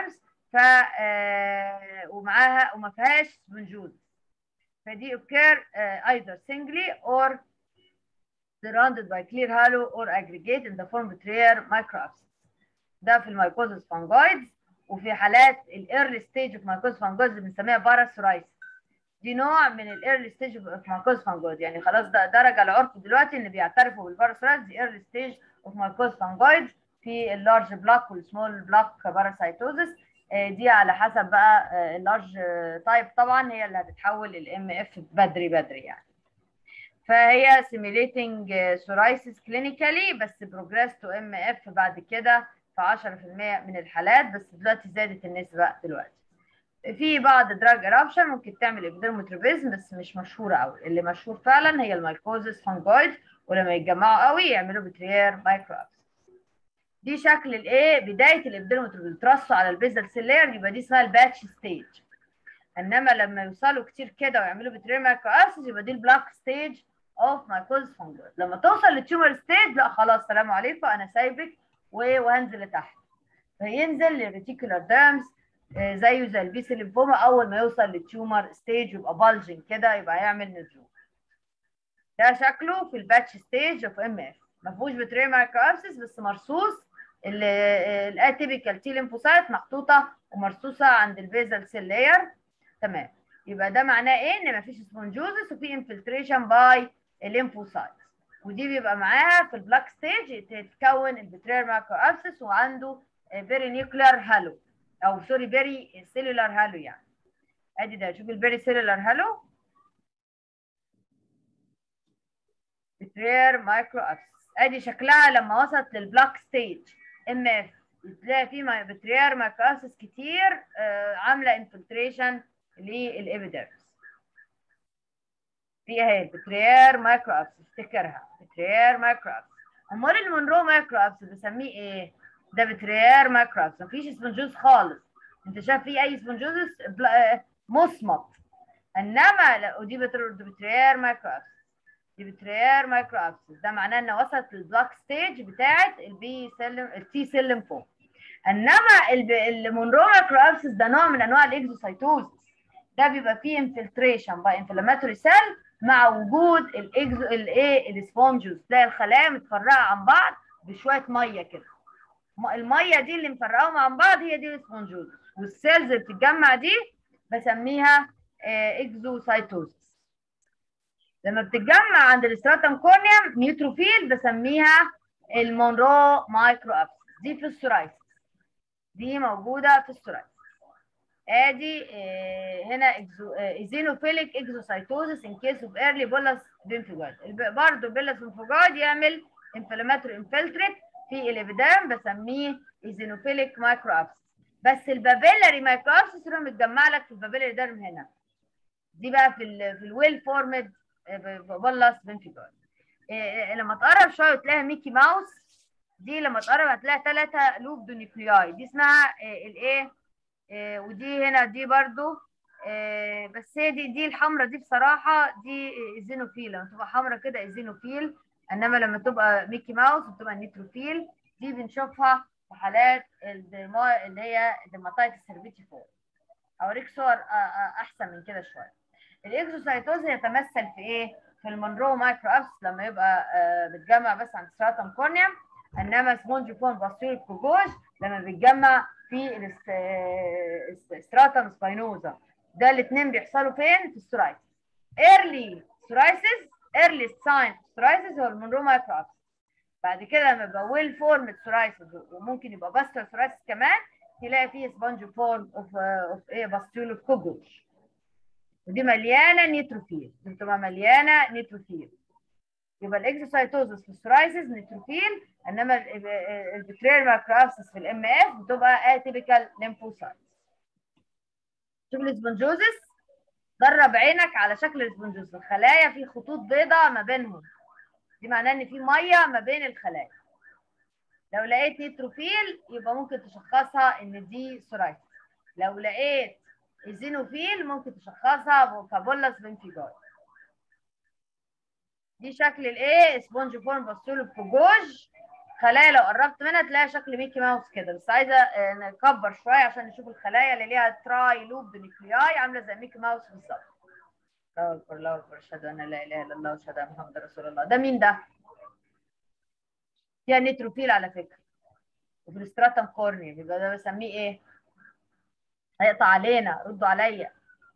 ف ومعاها وما فيهاش سبونجوز، فدي occur uh, either singly or surrounded by clear halo or aggregate in the form of rare microabscess. ده في المايكوزس فانجويدز. وفي حالات الايرلي ستيج اوف مايكوزس فانجويدز بنسميها باراسورايسيس، دي نوع من الايرلي ستيج اوف مايكوزس فانجويدز، يعني خلاص ده درجه العرف دلوقتي ان بيعترفوا بالباراسورايسيس دي ايرلي ستيج اوف مايكوزس فانجويدز في اللارج بلاك والسمول بلاك باراسايتوزس. دي على حسب بقى اللارج تايب طبعا هي اللي هتتحول للام اف بدري بدري يعني. فهي سيميليتنج سورايسيس كلينيكالي بس بروجريس تو ام اف بعد كده في عشرة في المية من الحالات، بس دلوقتي زادت النسبه دلوقتي. في بعض دراج ايرابشن ممكن تعمل ابيدرموتروبيزم بس مش مشهوره قوي، اللي مشهور فعلا هي المايكوزس فانجويد، ولما يتجمعوا قوي يعملوا بتريير مايكروابس. دي شكل الايه بدايه الابيدرموتروبيزم، ترصوا على البيزل سيلير، يبقى دي اسمها الباتش ستيج. انما لما يوصلوا كتير كده ويعملوا بتريير مايكروابس يبقى دي البلاك ستيج اوف مايكوزس فانجويد. لما توصل للتيومر ستيج لا خلاص سلام عليكم انا سايبك وهنزل لتحت، فينزل للريتيكولار ديرمز زيه زي البيسي ليمفوما. اول ما يوصل للتيومر ستيج يبقى بالجنج كده، يبقى يعمل نزول. ده شكله في الباتش ستيج اوف ام اف، ما فيهوش بتريير مايكروابسس بس مرصوص الاتيبيكال تي ليمفوسايت محطوطه ومرصوصه عند البيزل سيل لاير. تمام، يبقى ده معناه ايه؟ ان ما فيش سبونجوزس وفي انفلتريشن باي الليمفوسايت، ودي بيبقى معاها في البلاك ستيج تتكون البتريير مايكروابسس وعنده بيري نيوكلير هالو او سوري بيري سيلولار هالو. يعني ادي ده، شوف البيري سيلولار هالو بتريير مايكروابسس. ادي شكلها لما وصلت للبلاك ستيج ام اف، تلاقي فيه بتريير مايكروابسس كتير آه عامله انفلتريشن للابيديرمس. دي اهي البتريير مايكروابسس، افتكرها بتريير مايكروابسس. امال المونرو مايكروابسس بسميه ايه؟ ده بتريير مايكروابسس، مفيش سبونجوز خالص. انت شايف فيه اي سبونجوز مصمت، انما ودي بتريير مايكروابسس، دي بتريير مايكروابسس. ده معناه ان وصلت للبلاك ستيج بتاعه البي سيلم التي سيلم فوق. انما المونرو مايكروابسس ده نوع من انواع الاكزوسايتوزس، ده بيبقى فيه انفلتريشن باي انفلاماتوري سيل مع وجود الاكزو الايه السبونجوز. تلاقي الخلايا متفرقه عن بعض بشويه ميه كده، الميه دي اللي مفرقاهم عن بعض هي دي السبونجوز، والسيلز اللي بتتجمع دي بسميها اكزوسايتوزس. لما بتتجمع عند الاستراتم كورنيوم نيوتروفيل بسميها المونرو مايكروابسس. دي في السورايسيس، دي موجوده في السورايسيس. ادي هنا اكزو ايزينوفيليك اكزوسايتوزس ان كيس اوف ايرلي بولس بينفوجايد. برضه بولس بينفوجايد يعمل انفلاماتوري انفلتريت في الابيديرم بسميه ايزينوفيليك مايكروابسس. بس البابيلاري مايكروابسس اللي متجمع لك في البابيلاري ديرم هنا، دي بقى في ال في الويل فورمد بولس بينفوجايد. لما تقرب شويه تلاقيها ميكي ماوس، دي لما تقرب هتلاقي ثلاثه لوب دونيكلياي، دي اسمها الايه؟ إيه ودي هنا دي برضو إيه، بس هي دي دي الحمراء دي بصراحه دي ايزينوفيل. لما تبقى حمراء كده ايزينوفيل، انما لما تبقى ميكي ماوس بتبقى نيتروفيل. دي بنشوفها في حالات الدرما اللي هي ديرماتايتس سيرفيتيفور. اوريك صور احسن من كده شويه. الاكزوسايتوز يتمثل في ايه؟ في المونرو مايكروابس لما يبقى بتجمع بس عند ستراتم كورنيوم، انما سبونج فون باستيول كوجوج لما بيتجمع في الستراتم سباينوزا. ده الاثنين بيحصلوا فين؟ في السورايسيس. ايرلي سورايسيس، ايرلي ساين سورايسيس هو المونرو مايكروابس. بعد كده لما يبقى ويل فورمد سورايسيس وممكن يبقى باستر سورايسيس كمان، تلاقي فيه سبونج فورم اوف اوف ايه باستيول كوجوج، ودي مليانه نيتروفيل، دي بتبقى مليانه نيتروفيل. يبقى الاكزوسايتوزس في السورايسيس نيتروفيل، انما البتريير مايكروابسس في الام اف بتبقى اتيبيكال ليمفوسايت. شوف الاسبونجوزس، درب عينك على شكل الاسبونجوزس، الخلايا في خطوط بيضاء ما بينهم، دي معناه ان في ميه ما بين الخلايا. لو لقيت نيتروفيل يبقى ممكن تشخصها ان دي سورايسيس. لو لقيت ايزينوفيل ممكن تشخصها كابولس بنفيجاي. دي شكل الايه؟ سبونج فورم باستول كوجوج. خلايا لو قربت منها تلاقي شكل ميكي ماوس كده، بس عايزه آه، نكبر شويه عشان نشوف الخلايا اللي ليها تراي لوب نيوكلياي عامله زي ميكي ماوس بالظبط. الله اكبر الله اكبر، اشهد ان لا اله الا الله واشهد ان محمد رسول الله. ده مين ده؟ فيها نيتروفيل على فكره، وفي الاستراتم كورني، بيبقى ده بسميه ايه؟ هيقطع علينا، ردوا عليا.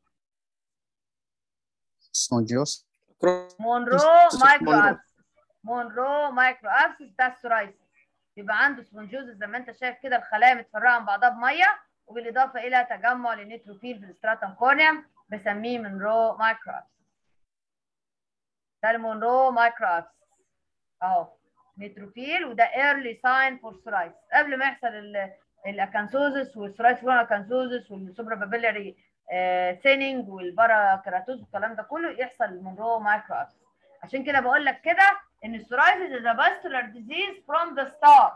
سبونجيوس. مونرو مايكرو ابسس. مونرو مايكرو ابسس ده السورايسيس، بيبقى عنده سبونجوزس زي ما انت شايف كده، الخلايا متفرقه عن بعضها بميه، وبالاضافه الى تجمع للنيتروفيل في الاستراتم كورنيوم بسميه مونرو مايكرو ابسس. ده المونرو مايكرو ابسس اهو نيتروفيل، وده ايرلي ساين فور سورايسيس قبل ما يحصل الاكانثوزس والسورايسيس اكانثوزس والسوبرا بابيلاري ثيننج والبارا كيراتوز والكلام ده كله، يحصل المونرو مايكرو ابسس. عشان كده بقول لك كده ان السورايسيس is a vascular disease from the start.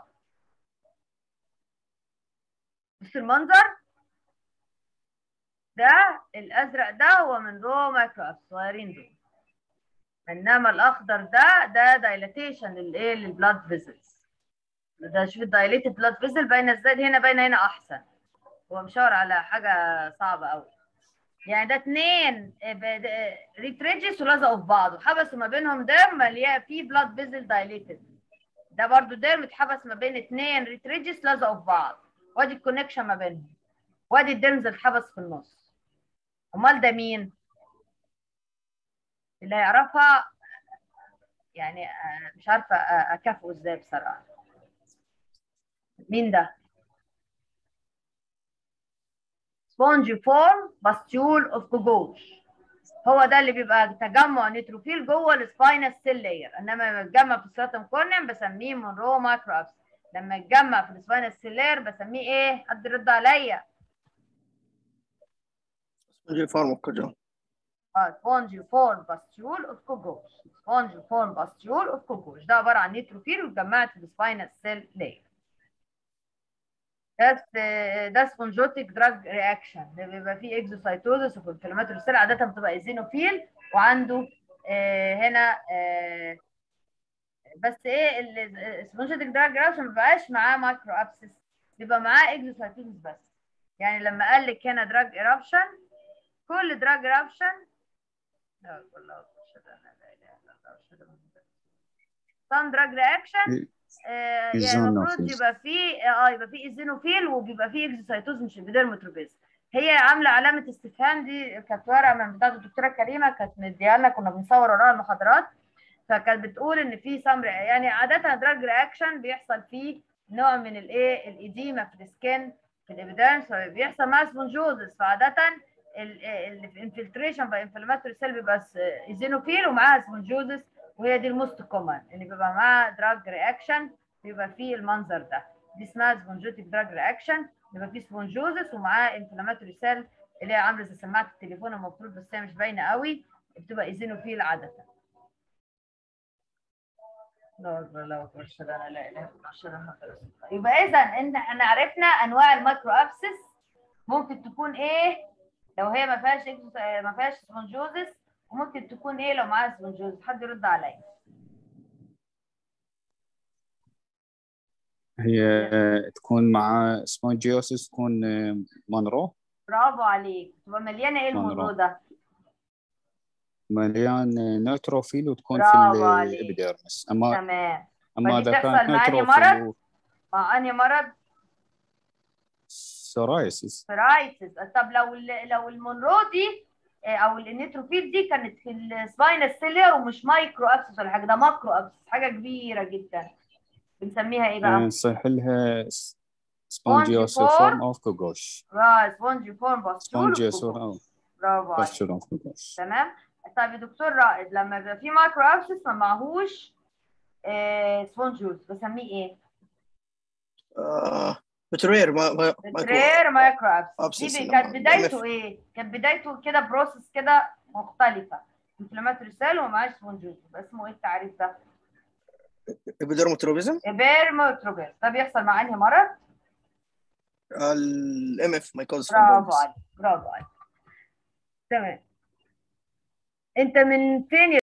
بص المنظر ده، الازرق ده هو مونرو مايكرو ابسس صغيرين دول، انما الاخضر ده ده دايلاتيشن للايه للبلاد فيزلز. ده شوف الدايليتد بلاد فيزل باينه ازاي، هنا باينه هنا احسن. هو مشاور على حاجه صعبه قوي، يعني ده اتنين ريتريجس ولزقوا في بعض وحبسوا ما بينهم ديرم مليان فيه بلاد فيزل دايليتد. ده برضو ديرم اتحبس ما بين اتنين ريتريجس لزقوا في بعض، وادي الكونكشن ما بينهم، وادي الديرمز اتحبس في النص. امال ده مين؟ اللي هيعرفها يعني مش عارفه اكافئه ازاي بصراحه. مين ده؟ سبونجيفورم باستيول اوف كوجوش، هو ده اللي بيبقى تجمع نيتروفيل جوه السباينال سيل لاير، انما لما يتجمع في الستراتم كورنيوم بسميه مونرو مايكرو ابسس. لما يتجمع في السباينال سيل لاير بسميه ايه؟ حد يرد عليا. سبونجيفورم اوف كوجوش. اه سبونجيفورم باستيول اوف كوجوش. سبونجيفورم باستيول اوف كوجوش ده عباره عن نيتروفيل واتجمعت في السباينال سيل لاير. ده ده سبونجوتيك دراج رياكشن، بيبقى فيه اكزوسايتوزس وفي انفلاماتوري سيل، عاده بتبقى ايزينوفيل وعنده آه هنا آه بس ايه السبونجوتيك دراج رياكشن ما بيبقاش معاه مايكرو ابسس، بيبقى معاه اكزوسايتوزس بس. يعني لما قال لك هنا دراج ايرابشن، كل دراج ايرابشن سام دراج رياكشن آه يعني المفروض يبقى فيه اه يبقى فيه ايزينوفيل وبيبقى فيه اكزوسايتوز مش ابيديرموتروبيز. هي عامله علامه استفهام، دي كانت ورقه من بتاعه الدكتوره كريمه كانت مديها لنا، كنا بنصور وراها المحاضرات، فكانت بتقول ان في سام يعني عاده دراج رياكشن بيحصل فيه نوع من الايه الايديما في السكن في الابيديرمس، فبيحصل معاه سبونجوزس، فعاده الانفلتريشن باي انفلاماتوري سيل بيبقى ايزينوفيل ومعاها سبونجوزس، وهي دي الموست كومن اللي بيبقى معاها دراج رياكشن بيبقى فيه المنظر ده. دي اسمها سبونجوتيك دراج رياكشن، بيبقى فيه سبونجوزس ومعاه انفلاماتوري سيل اللي هي عامله زي سماعه التليفون المفروض، بس هي مش باينه قوي، بتبقى ايزينوفيل عاده. لا اكبر لا اكبر اشهد ان لا اله الا الله اشهد ان محمد رسول الله. يبقى اذا ان احنا عرفنا انواع المايكرو ابسس ممكن تكون ايه لو هي ما فيهاش ما فيهاش سبونجوزس، وممكن تكون ايه لو معاها سبونجوزس. حد يرد عليا. هي تكون مع سبونجيوسس تكون مونرو. برافو عليك. تبقى مليانه ايه المونرو ده؟ مليان نيتروفيل وتكون في برافو عليك. الابيديرمس. اما تمام. اما فدي اذا كانت تحصل مع انهي نيتروفيل مرض؟ مع انهي مرض؟ سورايسيس. سورايسيس. طب لو لو المونرو دي او النيتروفيل دي كانت في السباينال سيلر ومش مايكرو ابسس ولا حاجه، ده ماكرو ابسس حاجه كبيره جدا، بنسميها ايه بقى؟ نصيح لها سبونجيفورم سبونجيوسيفورم اوف كوجوش. اه سبونجيفورم باستيول اوف سبونجيوسيفورم كوجوش. اوف برافو عليك. باستيول اوف كوجوش. تمام. طيب يا دكتور رائد، لما يبقى في مايكرو ابسس ما معهوش آه سبونجوز بسميه ايه؟ آه بترير ما ما بترير مايكرو ابسس. ابسس دي كانت بدايته ايه؟ كانت بدايته كده بروسس كده مختلفه، انفلاماتوري سيل ومعاش سبونجوز، يبقى اسمه ايه التعريف ده؟ ابيديرموتروبيزم. ابيرموتروبيز. ده بيحصل مع انهي مرض؟ الام اف مايكوزس برافو فامبوليس. عليك برافو عليك. تمام. انت من فين